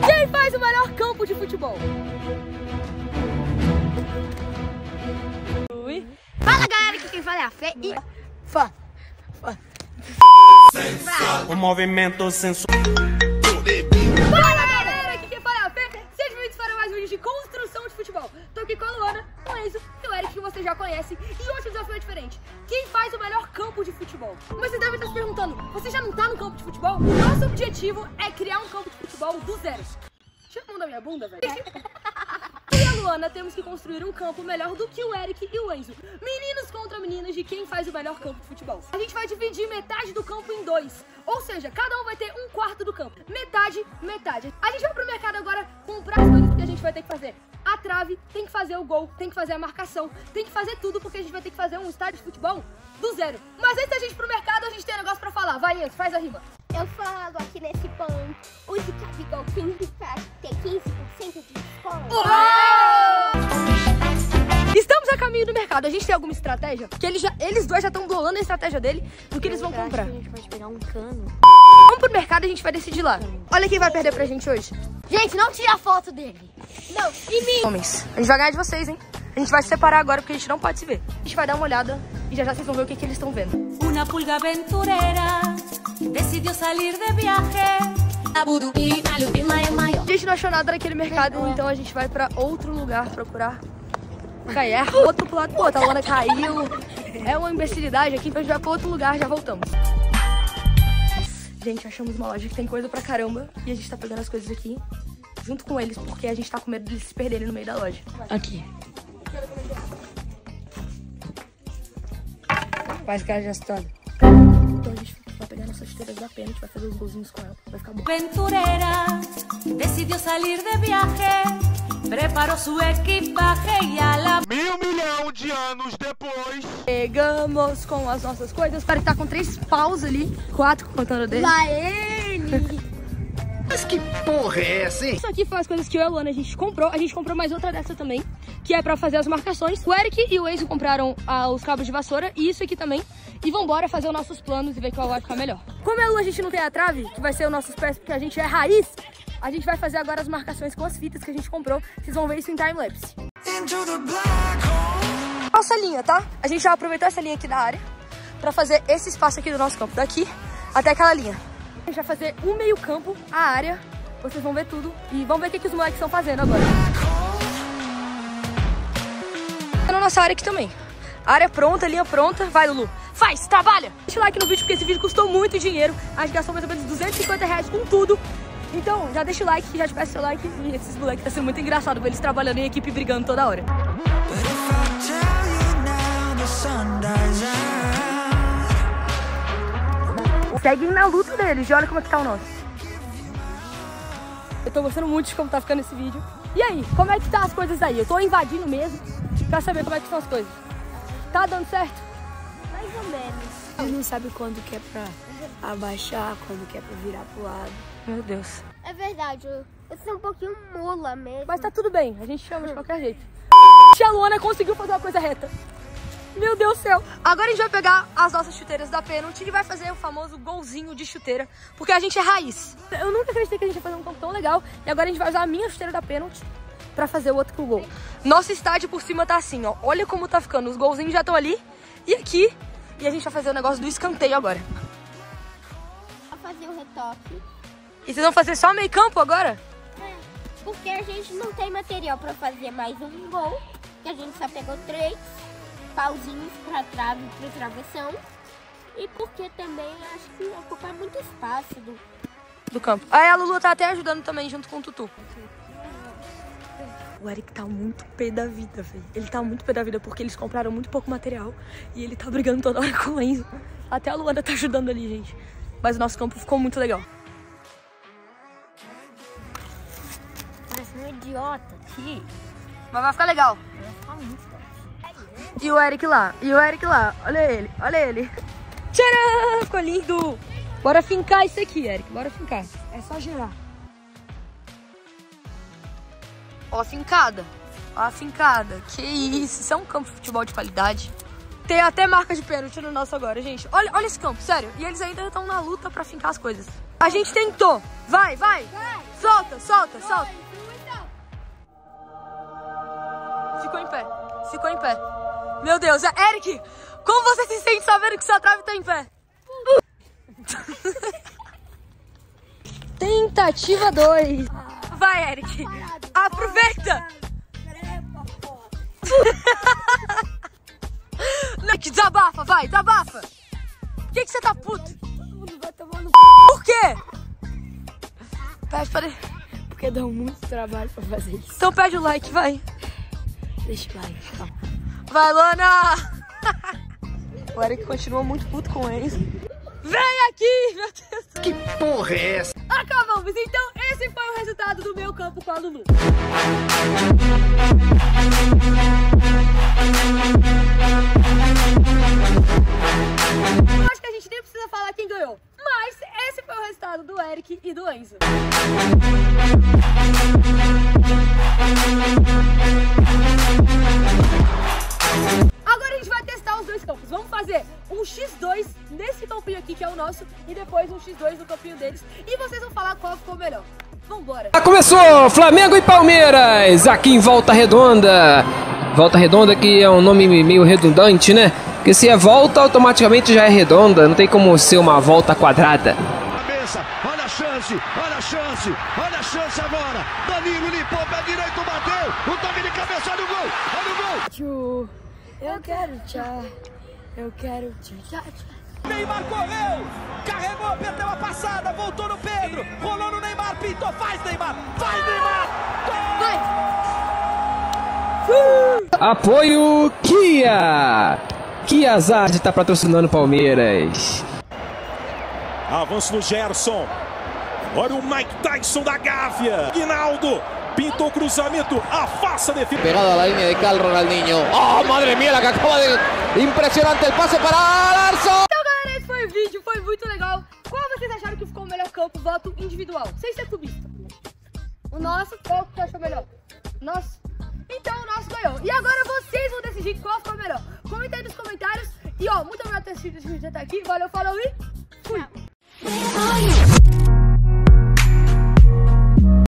Quem faz o melhor campo de futebol? Fala, galera, que quem fala é a Fê e... O movimento sensual. Fala, galera, que quem fala é a Fê. Sejam bem-vindos para mais um vídeo de construção de futebol. Tô aqui com a Luana, com o Enzo e o Eric, que você já conhece. E hoje o desafio é diferente. Quem faz o melhor campo de futebol? Mas você deve estar se perguntando, você já não tá no campo de futebol? O nosso objetivo é criar um campo de futebol do zero. Tira a mão da minha bunda, velho. E a Luana temos que construir um campo melhor do que o Eric e o Enzo. Meninos contra meninas de quem faz o melhor campo de futebol. A gente vai dividir metade do campo em dois. Ou seja, cada um vai ter um quarto do campo. Metade, metade. A gente vai pro mercado agora comprar as coisas que a gente vai ter que fazer. A trave, tem que fazer o gol, tem que fazer a marcação, tem que fazer tudo porque a gente vai ter que fazer um estádio de futebol do zero. Mas antes da gente ir pro mercado, a gente tem um negócio pra falar. Vai, Enzo, faz a rima. Eu falo aqui nesse ponto, use Cabigol 15 pra ter 15% de desconto. Estamos a caminho do mercado. A gente tem alguma estratégia? Que eles dois já estão bolando a estratégia dele do que eles vão comprar. A gente pode pegar um cano. Vamos pro mercado e a gente vai decidir lá. Olha quem vai perder pra gente hoje. Gente, não tira a foto dele. Não, e mim. Homens, a gente vai ganhar de vocês, hein? A gente vai se separar agora porque a gente não pode se ver. A gente vai dar uma olhada e já vocês vão ver o que eles estão vendo. Una pulga aventurera decidiu salir de viaje. A gente não achou nada naquele mercado, então a gente vai pra outro lugar procurar. Outro pro lado. Pô, a Luana caiu. É uma imbecilidade aqui, então a gente vai pra outro lugar, já voltamos. Gente, achamos uma loja que tem coisa pra caramba e a gente tá pegando as coisas aqui junto com eles, porque a gente tá com medo deles se perderem no meio da loja. Aqui. Faz cara de assustado. Então a gente vai pegar nossas chuteiras da pena, a gente vai fazer os golzinhos com ela. Vai ficar bom. Aventurera decidiu salir de viaje, preparou sua equipaje e a la... 1.000 milhões de anos depois. Chegamos com as nossas coisas. O cara que tá com 3 paus ali, 4 contando dele. Lá ele. Mas que porra é essa, hein? Isso aqui foi as coisas que eu e a Luana a gente comprou. A gente comprou mais outra dessa também, que é pra fazer as marcações. O Eric e o Enzo compraram os cabos de vassoura e isso aqui também. E vambora fazer os nossos planos e ver qual vai ficar melhor. Como a gente não tem a trave, que vai ser os nossos pés, porque a gente é raiz, a gente vai fazer agora as marcações com as fitas que a gente comprou. Vocês vão ver isso em time-lapse. Nossa linha, tá? A gente já aproveitou essa linha aqui da área pra fazer esse espaço aqui do nosso campo, daqui até aquela linha. A gente vai fazer o meio campo, a área, vocês vão ver tudo e vamos ver o que os moleques estão fazendo agora. Tá na nossa área aqui também. Área pronta, linha pronta. Vai, Lulu. Faz, trabalha! Deixa o like no vídeo porque esse vídeo custou muito dinheiro. A gente gastou mais ou menos R$250 com tudo. Então, já deixa o like, já te peço seu like. E esses moleques tá sendo muito engraçado ver eles trabalhando em equipe e brigando toda hora. Seguem na luta deles, e olha como é que tá o nosso. Eu tô gostando muito de como tá ficando esse vídeo. E aí, como é que tá as coisas aí? Eu tô invadindo mesmo pra saber como é que são as coisas. Tá dando certo? Mais ou menos. Eles não sabem quando que é pra abaixar, quando que é pra virar pro lado. Meu Deus. É verdade, eu sou um pouquinho mula mesmo. Mas tá tudo bem, a gente chama de qualquer jeito. A Luana conseguiu fazer uma coisa reta. Meu Deus do céu. Agora a gente vai pegar as nossas chuteiras da pênalti e vai fazer o famoso golzinho de chuteira, porque a gente é raiz. Eu nunca acreditei que a gente ia fazer um campo tão legal e agora a gente vai usar a minha chuteira da pênalti pra fazer o outro pro gol. Nosso estádio por cima tá assim, ó. Olha como tá ficando. Os golzinhos já estão ali e aqui. E a gente vai fazer o negócio do escanteio agora. Vou fazer o retoque. E vocês vão fazer só meio campo agora? É, porque a gente não tem material pra fazer mais um gol. Que a gente só pegou 3 pauzinhos pra trave, pra travessão. E porque também acho que ocupa muito espaço do campo. Aí a Lulu tá até ajudando também junto com o Tutu. O Eric tá muito pé da vida, velho. Ele tá muito pé da vida porque eles compraram muito pouco material e ele tá brigando toda hora com o Enzo. Até a Luana tá ajudando ali, gente. Mas o nosso campo ficou muito legal. Parece um idiota aqui. Mas vai ficar legal. Vai ficar muito top. E o Eric lá, olha ele, olha ele. Tcharam! Ficou lindo! Bora fincar isso aqui, Eric, bora fincar. É só girar. Ó a fincada, que isso é um campo de futebol de qualidade. Tem até marca de pênalti no nosso agora, gente. Olha esse campo, sério. E eles ainda estão na luta pra fincar as coisas. A gente tentou. Vai! Solta, solta, solta. Ficou em pé. Ficou em pé. Meu Deus, Eric, como você se sente sabendo que sua trave tá em pé? Tentativa 2. Vai, Eric. Aproveita. Desabafa, vai, desabafa. Por que você tá puto? Por quê? Pede pra ele. Porque dá muito trabalho pra fazer isso. Então pede o like, vai. Deixa o like, calma. Vai, Luana! O Eric continua muito puto com eles. Vem aqui, meu Deus! Que porra é essa? Acabamos! Então, esse foi o resultado do meu campo com a Lulu. Eu acho que a gente nem precisa falar quem ganhou. Mas esse foi o resultado do Eric e do Enzo. Agora a gente vai testar os dois campos. Vamos fazer um X2 nesse campinho aqui, que é o nosso, e depois um X2 no campinho deles. E vocês vão falar qual ficou melhor. Vambora! Começou! Flamengo e Palmeiras, aqui em Volta Redonda. Volta Redonda, que é um nome meio redundante, né? Porque se é volta, automaticamente já é redonda. Não tem como ser uma volta quadrada. Olha a chance, olha a chance, olha a chance agora. Danilo limpou, pé direito, bateu. O toque de cabeça, olha o gol, olha o gol. Tchau, eu quero tchau, eu quero tchau. Neymar correu, carregou, perdeu a passada, voltou no Pedro, rolou no Neymar, pintou, faz Neymar, gol! Vai! Apoio Kia! Kia Zard está patrocinando o Palmeiras. Avanço do Gerson. Olha o Mike Tyson da Gávea. Guinaldo pintou o cruzamento, afasta a defesa. Pegado a la línea de Cal Ronaldinho. Oh, madre mía, la que acaba de... Impressionante el pase para Larson. Então, galera, esse foi o vídeo, foi muito legal. Qual vocês acharam que ficou o melhor campo? Voto individual, sem ser clubista. O nosso, qual que achou melhor? Nosso. Então o nosso ganhou. E agora vocês vão decidir qual ficou melhor. Comenta aí nos comentários. E ó, muito obrigado por ter assistido esse vídeo até aqui. Valeu, falou e fui!